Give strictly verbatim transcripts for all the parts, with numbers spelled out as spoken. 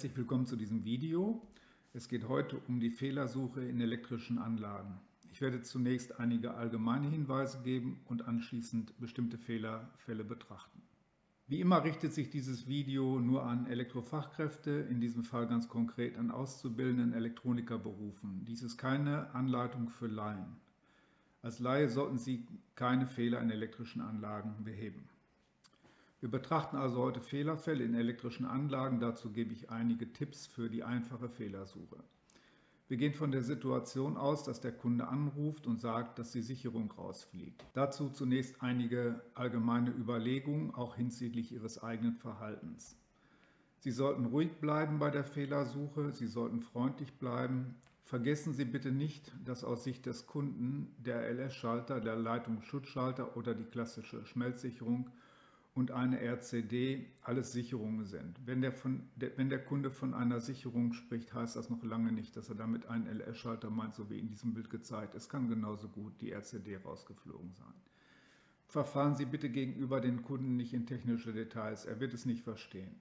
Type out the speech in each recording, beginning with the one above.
Herzlich willkommen zu diesem Video. Es geht heute um die Fehlersuche in elektrischen Anlagen. Ich werde zunächst einige allgemeine Hinweise geben und anschließend bestimmte Fehlerfälle betrachten. Wie immer richtet sich dieses Video nur an Elektrofachkräfte, in diesem Fall ganz konkret an auszubildenden Elektronikerberufen. Dies ist keine Anleitung für Laien. Als Laie sollten Sie keine Fehler in elektrischen Anlagen beheben. Wir betrachten also heute Fehlerfälle in elektrischen Anlagen. Dazu gebe ich einige Tipps für die einfache Fehlersuche. Wir gehen von der Situation aus, dass der Kunde anruft und sagt, dass die Sicherung rausfliegt. Dazu zunächst einige allgemeine Überlegungen, auch hinsichtlich Ihres eigenen Verhaltens. Sie sollten ruhig bleiben bei der Fehlersuche, Sie sollten freundlich bleiben. Vergessen Sie bitte nicht, dass aus Sicht des Kunden der L S-Schalter, der Leitungsschutzschalter oder die klassische Schmelzsicherung und eine R C D alles Sicherungen sind. Wenn der, von, der, wenn der Kunde von einer Sicherung spricht, heißt das noch lange nicht, dass er damit einen L S-Schalter meint, so wie in diesem Bild gezeigt. Es kann genauso gut die R C D rausgeflogen sein. Verfahren Sie bitte gegenüber den Kunden nicht in technische Details, er wird es nicht verstehen.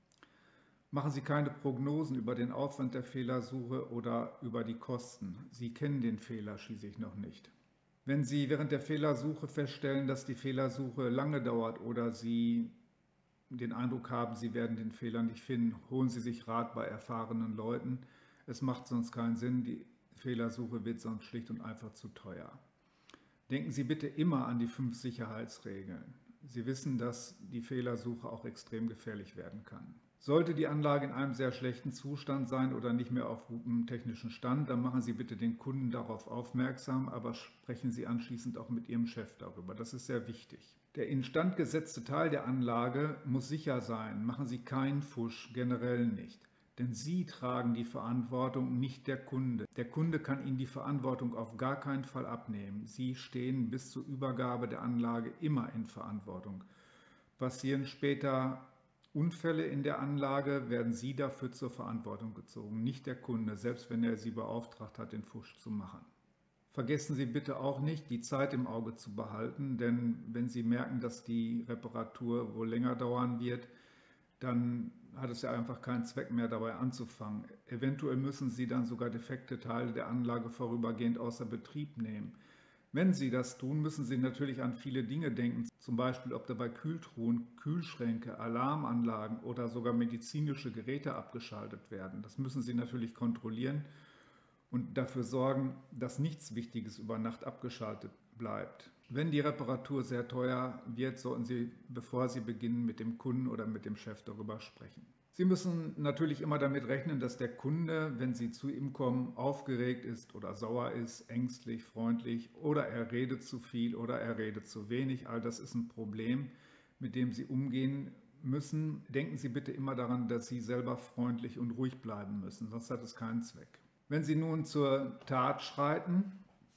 Machen Sie keine Prognosen über den Aufwand der Fehlersuche oder über die Kosten. Sie kennen den Fehler schließlich noch nicht. Wenn Sie während der Fehlersuche feststellen, dass die Fehlersuche lange dauert oder Sie den Eindruck haben, Sie werden den Fehler nicht finden, holen Sie sich Rat bei erfahrenen Leuten. Es macht sonst keinen Sinn, die Fehlersuche wird sonst schlicht und einfach zu teuer. Denken Sie bitte immer an die fünf Sicherheitsregeln. Sie wissen, dass die Fehlersuche auch extrem gefährlich werden kann. Sollte die Anlage in einem sehr schlechten Zustand sein oder nicht mehr auf gutem technischen Stand, dann machen Sie bitte den Kunden darauf aufmerksam, aber sprechen Sie anschließend auch mit Ihrem Chef darüber. Das ist sehr wichtig. Der instand gesetzte Teil der Anlage muss sicher sein. Machen Sie keinen Fusch, generell nicht. Denn Sie tragen die Verantwortung, nicht der Kunde. Der Kunde kann Ihnen die Verantwortung auf gar keinen Fall abnehmen. Sie stehen bis zur Übergabe der Anlage immer in Verantwortung. Passieren später Unfälle in der Anlage, werden Sie dafür zur Verantwortung gezogen, nicht der Kunde, selbst wenn er Sie beauftragt hat, den Fusch zu machen. Vergessen Sie bitte auch nicht, die Zeit im Auge zu behalten, denn wenn Sie merken, dass die Reparatur wohl länger dauern wird, dann hat es ja einfach keinen Zweck mehr, dabei anzufangen. Eventuell müssen Sie dann sogar defekte Teile der Anlage vorübergehend außer Betrieb nehmen. Wenn Sie das tun, müssen Sie natürlich an viele Dinge denken, zum Beispiel ob dabei Kühltruhen, Kühlschränke, Alarmanlagen oder sogar medizinische Geräte abgeschaltet werden. Das müssen Sie natürlich kontrollieren und dafür sorgen, dass nichts Wichtiges über Nacht abgeschaltet bleibt. Wenn die Reparatur sehr teuer wird, sollten Sie, bevor Sie beginnen, mit dem Kunden oder mit dem Chef darüber sprechen. Sie müssen natürlich immer damit rechnen, dass der Kunde, wenn Sie zu ihm kommen, aufgeregt ist oder sauer ist, ängstlich, freundlich oder er redet zu viel oder er redet zu wenig. All das ist ein Problem, mit dem Sie umgehen müssen. Denken Sie bitte immer daran, dass Sie selber freundlich und ruhig bleiben müssen, sonst hat es keinen Zweck. Wenn Sie nun zur Tat schreiten,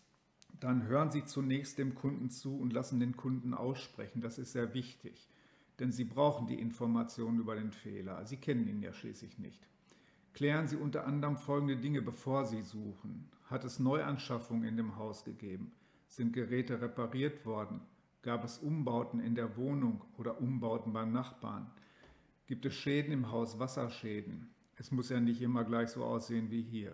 dann hören Sie zunächst dem Kunden zu und lassen den Kunden aussprechen. Das ist sehr wichtig. Denn Sie brauchen die Informationen über den Fehler. Sie kennen ihn ja schließlich nicht. Klären Sie unter anderem folgende Dinge, bevor Sie suchen. Hat es Neuanschaffungen in dem Haus gegeben? Sind Geräte repariert worden? Gab es Umbauten in der Wohnung oder Umbauten beim Nachbarn? Gibt es Schäden im Haus, Wasserschäden? Es muss ja nicht immer gleich so aussehen wie hier.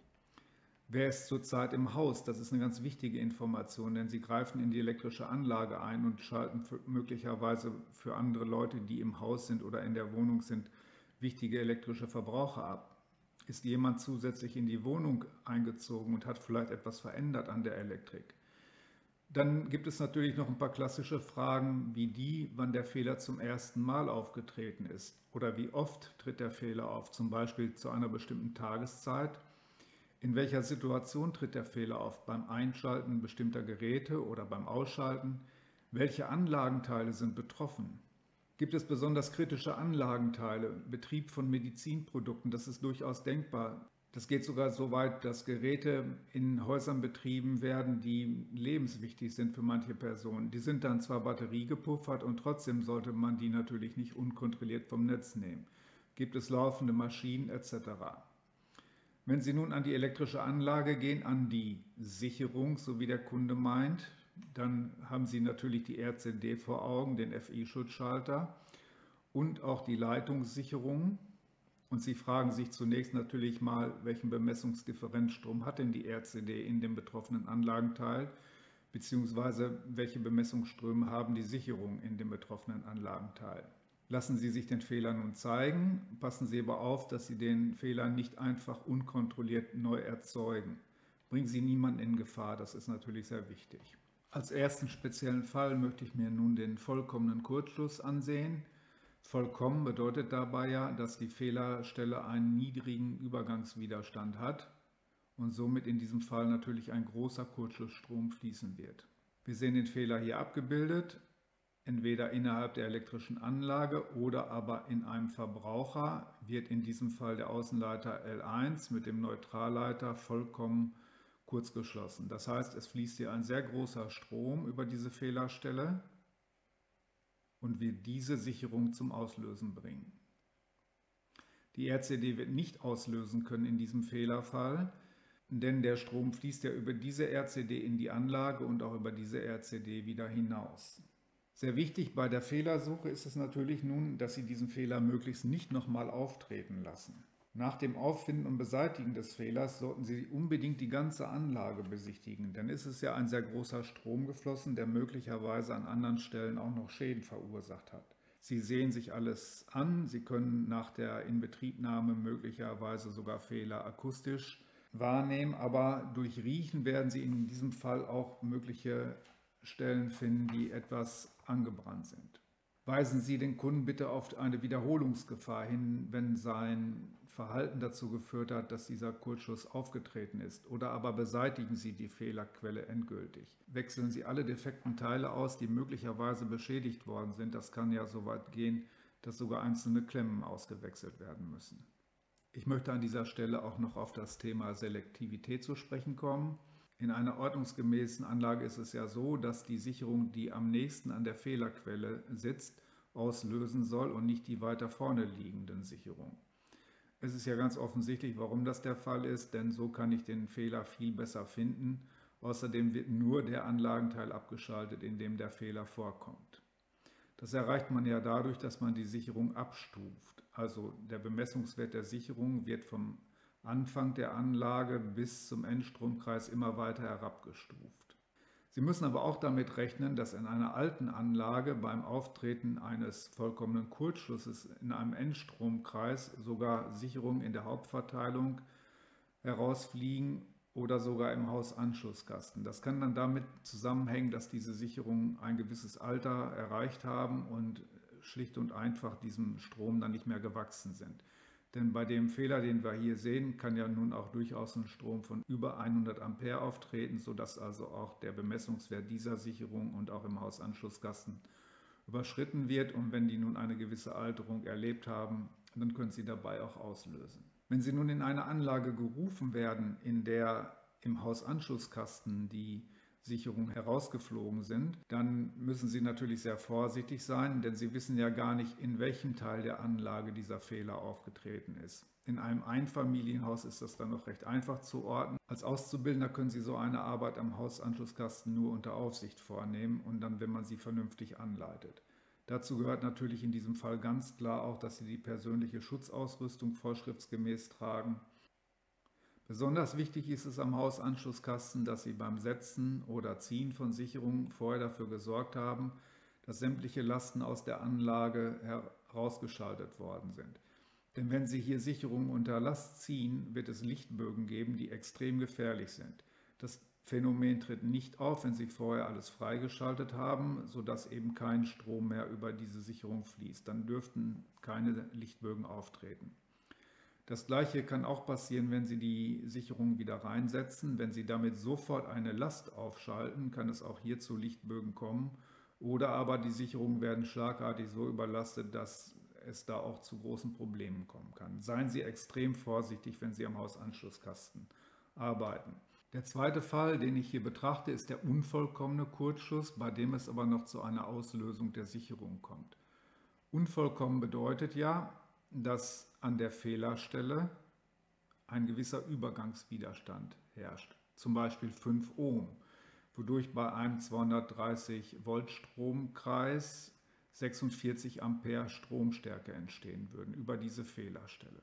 Wer ist zurzeit im Haus? Das ist eine ganz wichtige Information, denn Sie greifen in die elektrische Anlage ein und schalten für, möglicherweise für andere Leute, die im Haus sind oder in der Wohnung sind, wichtige elektrische Verbraucher ab. Ist jemand zusätzlich in die Wohnung eingezogen und hat vielleicht etwas verändert an der Elektrik? Dann gibt es natürlich noch ein paar klassische Fragen wie die, wann der Fehler zum ersten Mal aufgetreten ist oder wie oft tritt der Fehler auf, zum Beispiel zu einer bestimmten Tageszeit. In welcher Situation tritt der Fehler auf? Beim Einschalten bestimmter Geräte oder beim Ausschalten? Welche Anlagenteile sind betroffen? Gibt es besonders kritische Anlagenteile? Betrieb von Medizinprodukten, das ist durchaus denkbar. Das geht sogar so weit, dass Geräte in Häusern betrieben werden, die lebenswichtig sind für manche Personen. Die sind dann zwar batteriegepuffert und trotzdem sollte man die natürlich nicht unkontrolliert vom Netz nehmen. Gibt es laufende Maschinen et cetera. Wenn Sie nun an die elektrische Anlage gehen, an die Sicherung, so wie der Kunde meint, dann haben Sie natürlich die R C D vor Augen, den F I-Schutzschalter und auch die Leitungssicherung. Und Sie fragen sich zunächst natürlich mal, welchen Bemessungsdifferenzstrom hat denn die R C D in dem betroffenen Anlagenteil, beziehungsweise welche Bemessungsströme haben die Sicherungen in dem betroffenen Anlagenteil. Lassen Sie sich den Fehler nun zeigen, passen Sie aber auf, dass Sie den Fehler nicht einfach unkontrolliert neu erzeugen. Bringen Sie niemanden in Gefahr, das ist natürlich sehr wichtig. Als ersten speziellen Fall möchte ich mir nun den vollkommenen Kurzschluss ansehen. Vollkommen bedeutet dabei ja, dass die Fehlerstelle einen niedrigen Übergangswiderstand hat und somit in diesem Fall natürlich ein großer Kurzschlussstrom fließen wird. Wir sehen den Fehler hier abgebildet, entweder innerhalb der elektrischen Anlage oder aber in einem Verbraucher wird in diesem Fall der Außenleiter L eins mit dem Neutralleiter vollkommen kurz geschlossen. Das heißt, es fließt hier ein sehr großer Strom über diese Fehlerstelle und wird diese Sicherung zum Auslösen bringen. Die R C D wird nicht auslösen können in diesem Fehlerfall, denn der Strom fließt ja über diese R C D in die Anlage und auch über diese R C D wieder hinaus. Sehr wichtig bei der Fehlersuche ist es natürlich nun, dass Sie diesen Fehler möglichst nicht nochmal auftreten lassen. Nach dem Auffinden und Beseitigen des Fehlers sollten Sie unbedingt die ganze Anlage besichtigen, denn es ist ja ein sehr großer Strom geflossen, der möglicherweise an anderen Stellen auch noch Schäden verursacht hat. Sie sehen sich alles an, Sie können nach der Inbetriebnahme möglicherweise sogar Fehler akustisch wahrnehmen, aber durch Riechen werden Sie in diesem Fall auch mögliche Stellen finden, die etwas angebrannt sind. Weisen Sie den Kunden bitte auf eine Wiederholungsgefahr hin, wenn sein Verhalten dazu geführt hat, dass dieser Kurzschluss aufgetreten ist. Oder aber beseitigen Sie die Fehlerquelle endgültig. Wechseln Sie alle defekten Teile aus, die möglicherweise beschädigt worden sind. Das kann ja so weit gehen, dass sogar einzelne Klemmen ausgewechselt werden müssen. Ich möchte an dieser Stelle auch noch auf das Thema Selektivität zu sprechen kommen. In einer ordnungsgemäßen Anlage ist es ja so, dass die Sicherung, die am nächsten an der Fehlerquelle sitzt, auslösen soll und nicht die weiter vorne liegenden Sicherungen. Es ist ja ganz offensichtlich, warum das der Fall ist, denn so kann ich den Fehler viel besser finden. Außerdem wird nur der Anlagenteil abgeschaltet, in dem der Fehler vorkommt. Das erreicht man ja dadurch, dass man die Sicherung abstuft. Also der Bemessungswert der Sicherung wird vom Anfang der Anlage bis zum Endstromkreis immer weiter herabgestuft. Sie müssen aber auch damit rechnen, dass in einer alten Anlage beim Auftreten eines vollkommenen Kurzschlusses in einem Endstromkreis sogar Sicherungen in der Hauptverteilung herausfliegen oder sogar im Hausanschlusskasten. Das kann dann damit zusammenhängen, dass diese Sicherungen ein gewisses Alter erreicht haben und schlicht und einfach diesem Strom dann nicht mehr gewachsen sind. Denn bei dem Fehler, den wir hier sehen, kann ja nun auch durchaus ein Strom von über hundert Ampere auftreten, sodass also auch der Bemessungswert dieser Sicherung und auch im Hausanschlusskasten überschritten wird. Und wenn die nun eine gewisse Alterung erlebt haben, dann können sie dabei auch auslösen. Wenn Sie nun in eine Anlage gerufen werden, in der im Hausanschlusskasten die Sicherungen herausgeflogen sind, dann müssen Sie natürlich sehr vorsichtig sein, denn Sie wissen ja gar nicht, in welchem Teil der Anlage dieser Fehler aufgetreten ist. In einem Einfamilienhaus ist das dann noch recht einfach zu orten. Als Auszubildender können Sie so eine Arbeit am Hausanschlusskasten nur unter Aufsicht vornehmen und dann, wenn man sie vernünftig anleitet. Dazu gehört natürlich in diesem Fall ganz klar auch, dass Sie die persönliche Schutzausrüstung vorschriftsgemäß tragen. Besonders wichtig ist es am Hausanschlusskasten, dass Sie beim Setzen oder Ziehen von Sicherungen vorher dafür gesorgt haben, dass sämtliche Lasten aus der Anlage herausgeschaltet worden sind. Denn wenn Sie hier Sicherungen unter Last ziehen, wird es Lichtbögen geben, die extrem gefährlich sind. Das Phänomen tritt nicht auf, wenn Sie vorher alles freigeschaltet haben, sodass eben kein Strom mehr über diese Sicherung fließt. Dann dürften keine Lichtbögen auftreten. Das Gleiche kann auch passieren, wenn Sie die Sicherung wieder reinsetzen. Wenn Sie damit sofort eine Last aufschalten, kann es auch hier zu Lichtbögen kommen. Oder aber die Sicherungen werden schlagartig so überlastet, dass es da auch zu großen Problemen kommen kann. Seien Sie extrem vorsichtig, wenn Sie am Hausanschlusskasten arbeiten. Der zweite Fall, den ich hier betrachte, ist der unvollkommene Kurzschluss, bei dem es aber noch zu einer Auslösung der Sicherung kommt. Unvollkommen bedeutet ja, dass an der Fehlerstelle ein gewisser Übergangswiderstand herrscht, zum Beispiel fünf Ohm, wodurch bei einem zweihundertdreißig Volt Stromkreis sechsundvierzig Ampere Stromstärke entstehen würden über diese Fehlerstelle.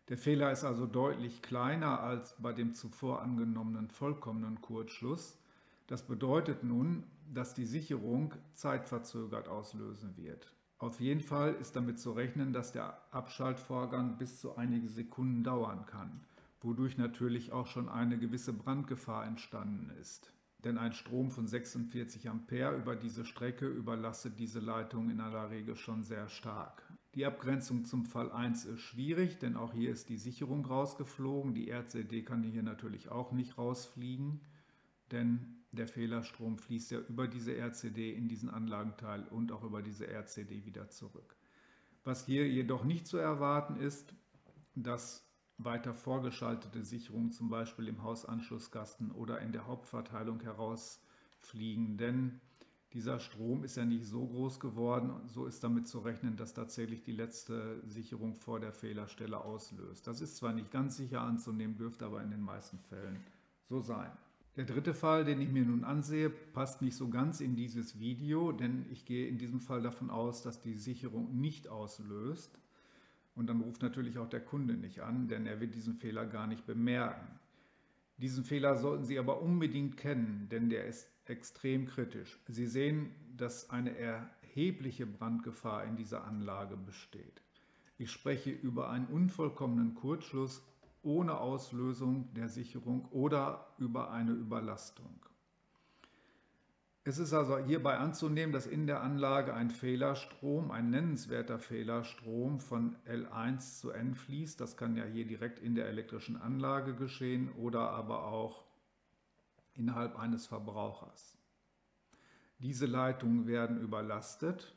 Der Fehler ist also deutlich kleiner als bei dem zuvor angenommenen vollkommenen Kurzschluss. Das bedeutet nun, dass die Sicherung zeitverzögert auslösen wird. Auf jeden Fall ist damit zu rechnen, dass der Abschaltvorgang bis zu einige Sekunden dauern kann, wodurch natürlich auch schon eine gewisse Brandgefahr entstanden ist. Denn ein Strom von sechsundvierzig Ampere über diese Strecke überlastet diese Leitung in aller Regel schon sehr stark. Die Abgrenzung zum Fall eins ist schwierig, denn auch hier ist die Sicherung rausgeflogen. Die R C D kann hier natürlich auch nicht rausfliegen, denn der Fehlerstrom fließt ja über diese R C D in diesen Anlagenteil und auch über diese R C D wieder zurück. Was hier jedoch nicht zu erwarten ist, dass weiter vorgeschaltete Sicherungen zum Beispiel im Hausanschlusskasten oder in der Hauptverteilung herausfliegen, denn dieser Strom ist ja nicht so groß geworden, so ist damit zu rechnen, dass tatsächlich die letzte Sicherung vor der Fehlerstelle auslöst. Das ist zwar nicht ganz sicher anzunehmen, dürfte aber in den meisten Fällen so sein. Der dritte Fall, den ich mir nun ansehe, passt nicht so ganz in dieses Video, denn ich gehe in diesem Fall davon aus, dass die Sicherung nicht auslöst. Und dann ruft natürlich auch der Kunde nicht an, denn er wird diesen Fehler gar nicht bemerken. Diesen Fehler sollten Sie aber unbedingt kennen, denn der ist extrem kritisch. Sie sehen, dass eine erhebliche Brandgefahr in dieser Anlage besteht. Ich spreche über einen unvollkommenen Kurzschluss ohne Auslösung der Sicherung oder über eine Überlastung. Es ist also hierbei anzunehmen, dass in der Anlage ein Fehlerstrom, ein nennenswerter Fehlerstrom von L eins zu N fließt. Das kann ja hier direkt in der elektrischen Anlage geschehen oder aber auch innerhalb eines Verbrauchers. Diese Leitungen werden überlastet.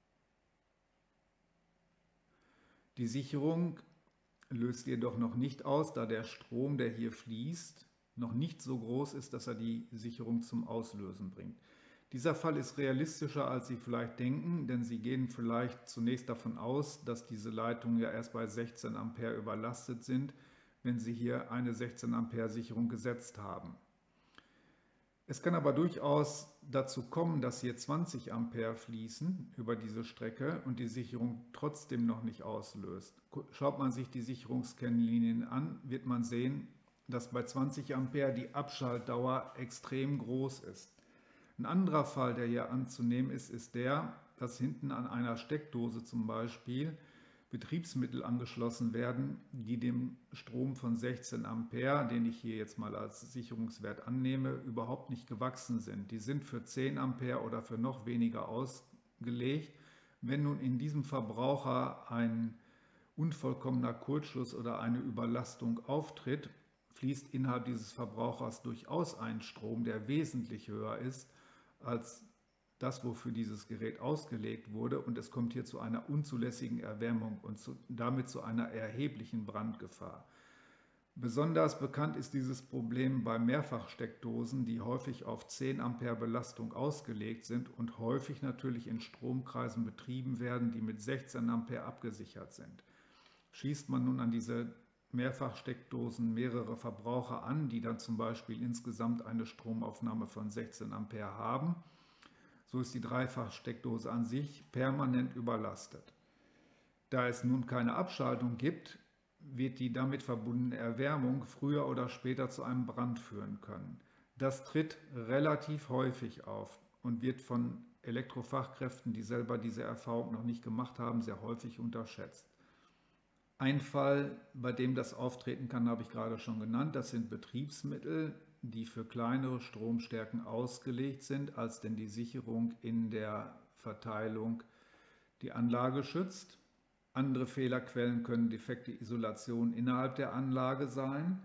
Die Sicherung löst jedoch noch nicht aus, da der Strom, der hier fließt, noch nicht so groß ist, dass er die Sicherung zum Auslösen bringt. Dieser Fall ist realistischer, als Sie vielleicht denken, denn Sie gehen vielleicht zunächst davon aus, dass diese Leitungen ja erst bei sechzehn Ampere überlastet sind, wenn Sie hier eine sechzehn Ampere Sicherung gesetzt haben. Es kann aber durchaus dazu kommen, dass hier zwanzig Ampere fließen über diese Strecke und die Sicherung trotzdem noch nicht auslöst. Schaut man sich die Sicherungskennlinien an, wird man sehen, dass bei zwanzig Ampere die Abschaltdauer extrem groß ist. Ein anderer Fall, der hier anzunehmen ist, ist der, dass hinten an einer Steckdose zum Beispiel Betriebsmittel angeschlossen werden, die dem Strom von sechzehn Ampere, den ich hier jetzt mal als Sicherungswert annehme, überhaupt nicht gewachsen sind. Die sind für zehn Ampere oder für noch weniger ausgelegt. Wenn nun in diesem Verbraucher ein unvollkommener Kurzschluss oder eine Überlastung auftritt, fließt innerhalb dieses Verbrauchers durchaus ein Strom, der wesentlich höher ist als das, wofür dieses Gerät ausgelegt wurde, und es kommt hier zu einer unzulässigen Erwärmung und zu, damit zu einer erheblichen Brandgefahr. Besonders bekannt ist dieses Problem bei Mehrfachsteckdosen, die häufig auf zehn Ampere Belastung ausgelegt sind und häufig natürlich in Stromkreisen betrieben werden, die mit sechzehn Ampere abgesichert sind. Schießt man nun an diese Mehrfachsteckdosen mehrere Verbraucher an, die dann zum Beispiel insgesamt eine Stromaufnahme von sechzehn Ampere haben, so ist die Dreifachsteckdose an sich permanent überlastet. Da es nun keine Abschaltung gibt, wird die damit verbundene Erwärmung früher oder später zu einem Brand führen können. Das tritt relativ häufig auf und wird von Elektrofachkräften, die selber diese Erfahrung noch nicht gemacht haben, sehr häufig unterschätzt. Ein Fall, bei dem das auftreten kann, habe ich gerade schon genannt. Das sind Betriebsmittel, die für kleinere Stromstärken ausgelegt sind, als denn die Sicherung in der Verteilung die Anlage schützt. Andere Fehlerquellen können defekte Isolation innerhalb der Anlage sein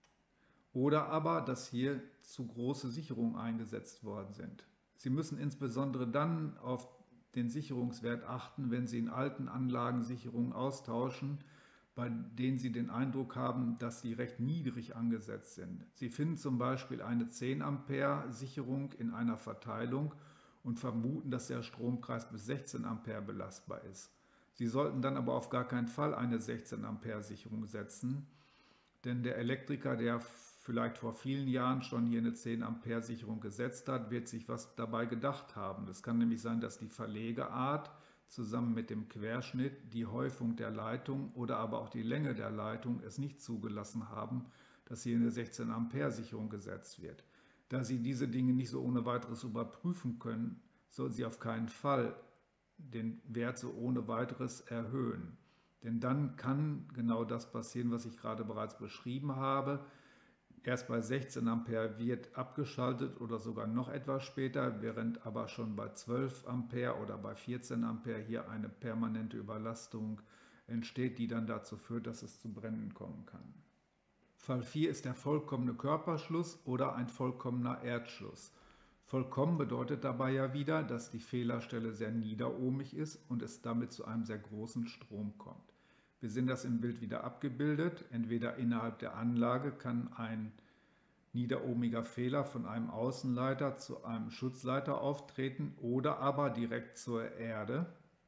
oder aber, dass hier zu große Sicherungen eingesetzt worden sind. Sie müssen insbesondere dann auf den Sicherungswert achten, wenn Sie in alten Anlagen Sicherungen austauschen, bei denen Sie den Eindruck haben, dass sie recht niedrig angesetzt sind. Sie finden zum Beispiel eine zehn Ampere Sicherung in einer Verteilung und vermuten, dass der Stromkreis bis sechzehn Ampere belastbar ist. Sie sollten dann aber auf gar keinen Fall eine sechzehn Ampere Sicherung setzen, denn der Elektriker, der vielleicht vor vielen Jahren schon hier eine zehn Ampere Sicherung gesetzt hat, wird sich was dabei gedacht haben. Es kann nämlich sein, dass die Verlegeart zusammen mit dem Querschnitt, die Häufung der Leitung oder aber auch die Länge der Leitung es nicht zugelassen haben, dass hier eine sechzehn Ampere Sicherung gesetzt wird. Da Sie diese Dinge nicht so ohne weiteres überprüfen können, sollten Sie auf keinen Fall den Wert so ohne weiteres erhöhen. Denn dann kann genau das passieren, was ich gerade bereits beschrieben habe. Erst bei sechzehn Ampere wird abgeschaltet oder sogar noch etwas später, während aber schon bei zwölf Ampere oder bei vierzehn Ampere hier eine permanente Überlastung entsteht, die dann dazu führt, dass es zu Bränden kommen kann. Fall vier ist der vollkommene Körperschluss oder ein vollkommener Erdschluss. Vollkommen bedeutet dabei ja wieder, dass die Fehlerstelle sehr niederohmig ist und es damit zu einem sehr großen Strom kommt. Wir sehen das im Bild wieder abgebildet. Entweder innerhalb der Anlage kann ein niederohmiger Fehler von einem Außenleiter zu einem Schutzleiter auftreten oder aber direkt zur Erde.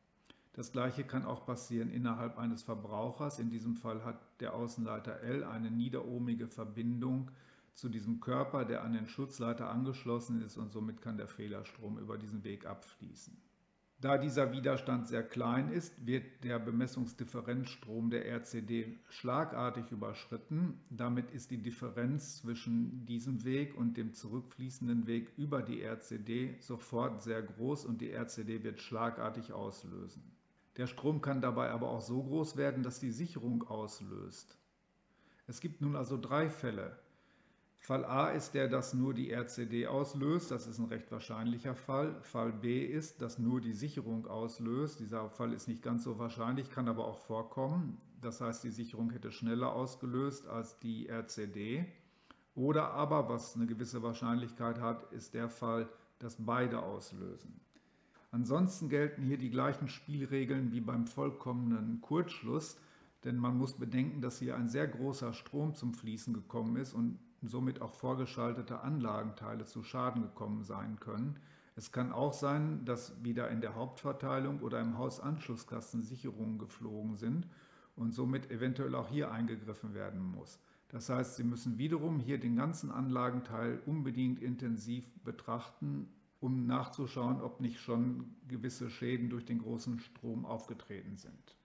Das gleiche kann auch passieren innerhalb eines Verbrauchers. In diesem Fall hat der Außenleiter L eine niederohmige Verbindung zu diesem Körper, der an den Schutzleiter angeschlossen ist, und somit kann der Fehlerstrom über diesen Weg abfließen. Da dieser Widerstand sehr klein ist, wird der Bemessungsdifferenzstrom der R C D schlagartig überschritten. Damit ist die Differenz zwischen diesem Weg und dem zurückfließenden Weg über die R C D sofort sehr groß und die R C D wird schlagartig auslösen. Der Strom kann dabei aber auch so groß werden, dass die Sicherung auslöst. Es gibt nun also drei Fälle. Fall A ist der, dass nur die R C D auslöst, das ist ein recht wahrscheinlicher Fall. Fall B ist, dass nur die Sicherung auslöst. Dieser Fall ist nicht ganz so wahrscheinlich, kann aber auch vorkommen. Das heißt, die Sicherung hätte schneller ausgelöst als die R C D. Oder aber, was eine gewisse Wahrscheinlichkeit hat, ist der Fall, dass beide auslösen. Ansonsten gelten hier die gleichen Spielregeln wie beim vollkommenen Kurzschluss, denn man muss bedenken, dass hier ein sehr großer Strom zum Fließen gekommen ist und somit auch vorgeschaltete Anlagenteile zu Schaden gekommen sein können. Es kann auch sein, dass wieder in der Hauptverteilung oder im Hausanschlusskasten Sicherungen geflogen sind und somit eventuell auch hier eingegriffen werden muss. Das heißt, Sie müssen wiederum hier den ganzen Anlagenteil unbedingt intensiv betrachten, um nachzuschauen, ob nicht schon gewisse Schäden durch den großen Strom aufgetreten sind.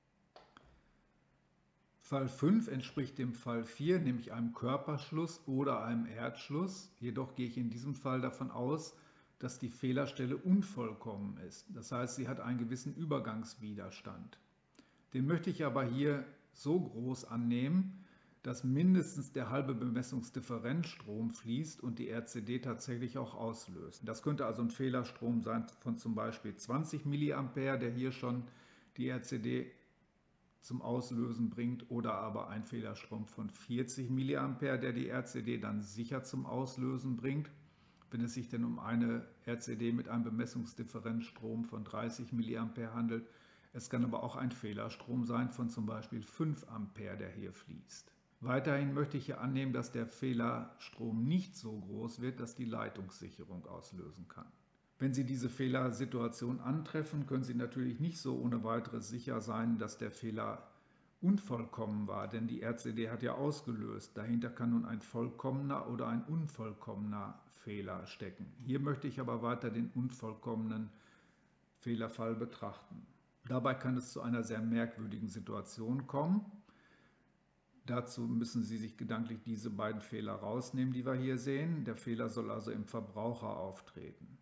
Fall fünf entspricht dem Fall vier, nämlich einem Körperschluss oder einem Erdschluss. Jedoch gehe ich in diesem Fall davon aus, dass die Fehlerstelle unvollkommen ist. Das heißt, sie hat einen gewissen Übergangswiderstand. Den möchte ich aber hier so groß annehmen, dass mindestens der halbe Bemessungsdifferenzstrom fließt und die R C D tatsächlich auch auslöst. Das könnte also ein Fehlerstrom sein von zum Beispiel zwanzig Milliampere, der hier schon die R C D zum Auslösen bringt, oder aber ein Fehlerstrom von vierzig Milliampere, der die R C D dann sicher zum Auslösen bringt, wenn es sich denn um eine R C D mit einem Bemessungsdifferenzstrom von dreißig Milliampere handelt. Es kann aber auch ein Fehlerstrom sein von zum Beispiel fünf Ampere, der hier fließt. Weiterhin möchte ich hier annehmen, dass der Fehlerstrom nicht so groß wird, dass die Leitungssicherung auslösen kann. Wenn Sie diese Fehlersituation antreffen, können Sie natürlich nicht so ohne weiteres sicher sein, dass der Fehler unvollkommen war, denn die R C D hat ja ausgelöst. Dahinter kann nun ein vollkommener oder ein unvollkommener Fehler stecken. Hier möchte ich aber weiter den unvollkommenen Fehlerfall betrachten. Dabei kann es zu einer sehr merkwürdigen Situation kommen. Dazu müssen Sie sich gedanklich diese beiden Fehler rausnehmen, die wir hier sehen. Der Fehler soll also im Verbraucher auftreten.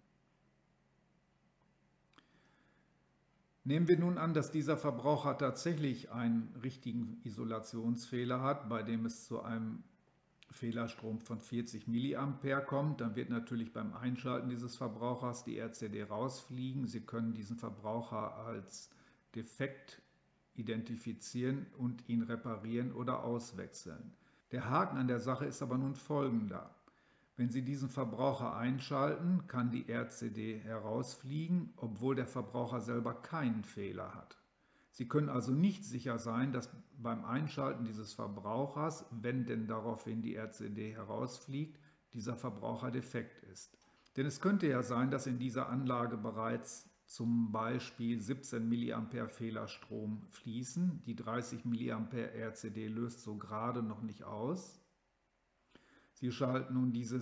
Nehmen wir nun an, dass dieser Verbraucher tatsächlich einen richtigen Isolationsfehler hat, bei dem es zu einem Fehlerstrom von vierzig Milliampere kommt. Dann wird natürlich beim Einschalten dieses Verbrauchers die R C D rausfliegen. Sie können diesen Verbraucher als defekt identifizieren und ihn reparieren oder auswechseln. Der Haken an der Sache ist aber nun folgender. Wenn Sie diesen Verbraucher einschalten, kann die R C D herausfliegen, obwohl der Verbraucher selber keinen Fehler hat. Sie können also nicht sicher sein, dass beim Einschalten dieses Verbrauchers, wenn denn daraufhin die R C D herausfliegt, dieser Verbraucher defekt ist. Denn es könnte ja sein, dass in dieser Anlage bereits zum Beispiel siebzehn Milliampere Fehlerstrom fließen. Die dreißig Milliampere R C D löst so gerade noch nicht aus. Sie schalten nun dieses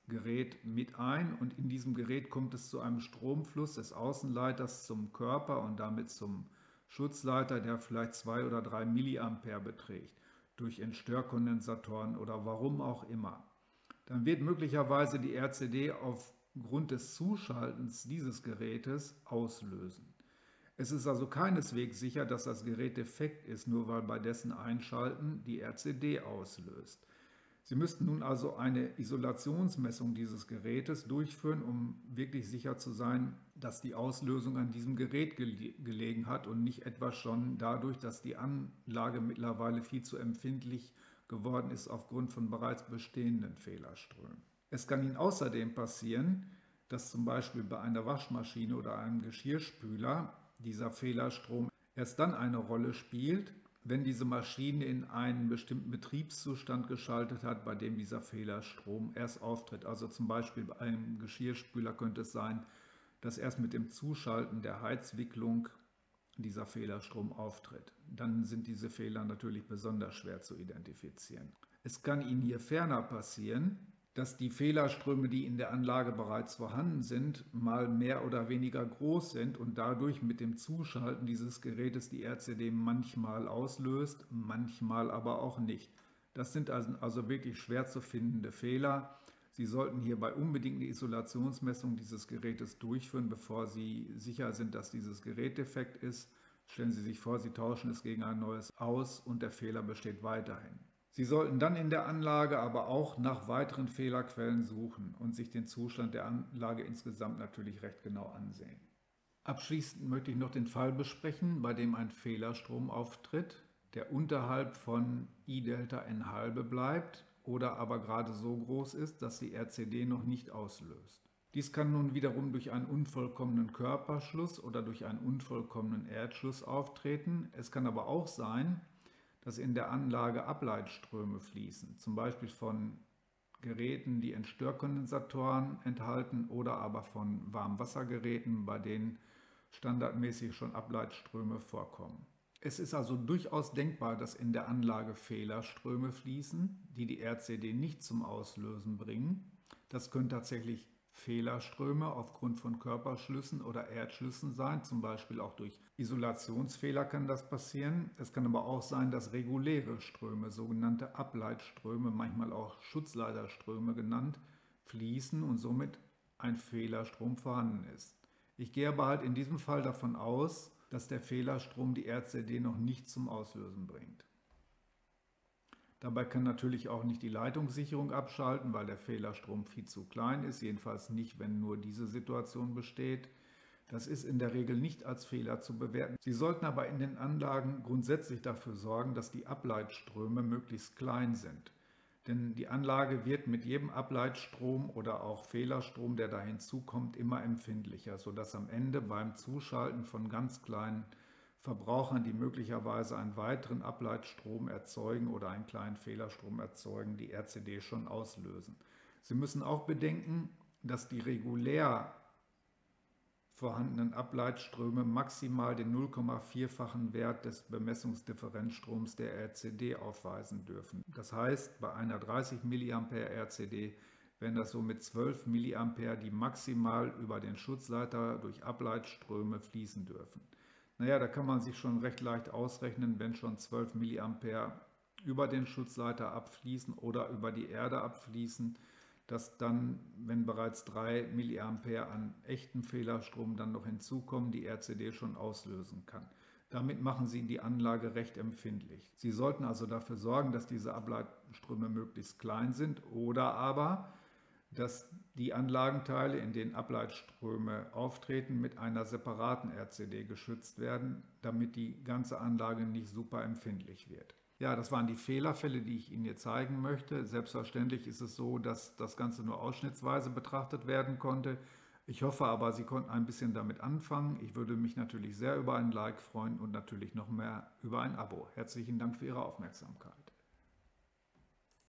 Gerät mit ein und in diesem Gerät kommt es zu einem Stromfluss des Außenleiters zum Körper und damit zum Schutzleiter, der vielleicht zwei oder drei Milliampere beträgt, durch Entstörkondensatoren oder warum auch immer. Dann wird möglicherweise die R C D aufgrund des Zuschaltens dieses Gerätes auslösen. Es ist also keineswegs sicher, dass das Gerät defekt ist, nur weil bei dessen Einschalten die R C D auslöst. Sie müssten nun also eine Isolationsmessung dieses Gerätes durchführen, um wirklich sicher zu sein, dass die Auslösung an diesem Gerät gele- gelegen hat und nicht etwa schon dadurch, dass die Anlage mittlerweile viel zu empfindlich geworden ist aufgrund von bereits bestehenden Fehlerströmen. Es kann Ihnen außerdem passieren, dass zum Beispiel bei einer Waschmaschine oder einem Geschirrspüler dieser Fehlerstrom erst dann eine Rolle spielt, wenn diese Maschine in einen bestimmten Betriebszustand geschaltet hat, bei dem dieser Fehlerstrom erst auftritt. Also zum Beispiel bei einem Geschirrspüler könnte es sein, dass erst mit dem Zuschalten der Heizwicklung dieser Fehlerstrom auftritt. Dann sind diese Fehler natürlich besonders schwer zu identifizieren. Es kann Ihnen hier ferner passieren, dass die Fehlerströme, die in der Anlage bereits vorhanden sind, mal mehr oder weniger groß sind und dadurch mit dem Zuschalten dieses Gerätes die R C D manchmal auslöst, manchmal aber auch nicht. Das sind also, also wirklich schwer zu findende Fehler. Sie sollten hierbei unbedingt eine Isolationsmessung dieses Gerätes durchführen, bevor Sie sicher sind, dass dieses Gerät defekt ist. Stellen Sie sich vor, Sie tauschen es gegen ein neues aus und der Fehler besteht weiterhin. Sie sollten dann in der Anlage aber auch nach weiteren Fehlerquellen suchen und sich den Zustand der Anlage insgesamt natürlich recht genau ansehen. Abschließend möchte ich noch den Fall besprechen, bei dem ein Fehlerstrom auftritt, der unterhalb von I Delta N halbe bleibt oder aber gerade so groß ist, dass die R C D noch nicht auslöst. Dies kann nun wiederum durch einen unvollkommenen Körperschluss oder durch einen unvollkommenen Erdschluss auftreten. Es kann aber auch sein, dass in der Anlage Ableitströme fließen, zum Beispiel von Geräten, die Entstörkondensatoren enthalten oder aber von Warmwassergeräten, bei denen standardmäßig schon Ableitströme vorkommen. Es ist also durchaus denkbar, dass in der Anlage Fehlerströme fließen, die die R C D nicht zum Auslösen bringen. Das können tatsächlich Fehlerströme aufgrund von Körperschlüssen oder Erdschlüssen sein, zum Beispiel auch durch Isolationsfehler kann das passieren. Es kann aber auch sein, dass reguläre Ströme, sogenannte Ableitströme, manchmal auch Schutzleiterströme genannt, fließen und somit ein Fehlerstrom vorhanden ist. Ich gehe aber halt in diesem Fall davon aus, dass der Fehlerstrom die R C D noch nicht zum Auslösen bringt. Dabei kann natürlich auch nicht die Leitungssicherung abschalten, weil der Fehlerstrom viel zu klein ist, jedenfalls nicht, wenn nur diese Situation besteht. Das ist in der Regel nicht als Fehler zu bewerten. Sie sollten aber in den Anlagen grundsätzlich dafür sorgen, dass die Ableitströme möglichst klein sind. Denn die Anlage wird mit jedem Ableitstrom oder auch Fehlerstrom, der da hinzukommt, immer empfindlicher, sodass am Ende beim Zuschalten von ganz kleinen Verbrauchern, die möglicherweise einen weiteren Ableitstrom erzeugen oder einen kleinen Fehlerstrom erzeugen, die R C D schon auslösen. Sie müssen auch bedenken, dass die regulär vorhandenen Ableitströme maximal den null Komma vier-fachen Wert des Bemessungsdifferenzstroms der R C D aufweisen dürfen. Das heißt, bei einer dreißig Milliampere R C D wären das somit zwölf Milliampere, die maximal über den Schutzleiter durch Ableitströme fließen dürfen. Naja, da kann man sich schon recht leicht ausrechnen, wenn schon zwölf Milliampere über den Schutzleiter abfließen oder über die Erde abfließen, dass dann, wenn bereits drei Milliampere an echtem Fehlerstrom dann noch hinzukommen, die R C D schon auslösen kann. Damit machen Sie die Anlage recht empfindlich. Sie sollten also dafür sorgen, dass diese Ableitströme möglichst klein sind oder aber, dass die Anlagenteile, in denen Ableitströme auftreten, mit einer separaten R C D geschützt werden, damit die ganze Anlage nicht super empfindlich wird. Ja, das waren die Fehlerfälle, die ich Ihnen hier zeigen möchte. Selbstverständlich ist es so, dass das Ganze nur ausschnittsweise betrachtet werden konnte. Ich hoffe aber, Sie konnten ein bisschen damit anfangen. Ich würde mich natürlich sehr über ein Like freuen und natürlich noch mehr über ein Abo. Herzlichen Dank für Ihre Aufmerksamkeit.